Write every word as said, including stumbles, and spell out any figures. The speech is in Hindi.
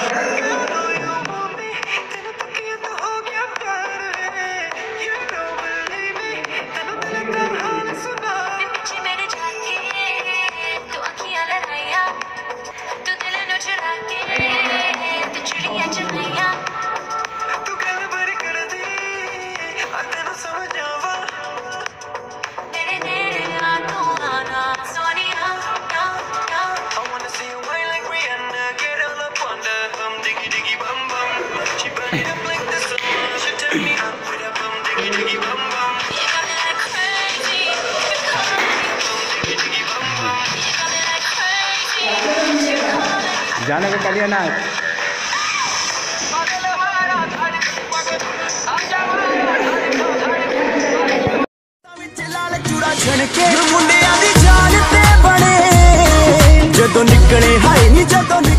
जाने को करिए ना। मुंडिया दी जान ते बने जदों निकले हाय नी जदों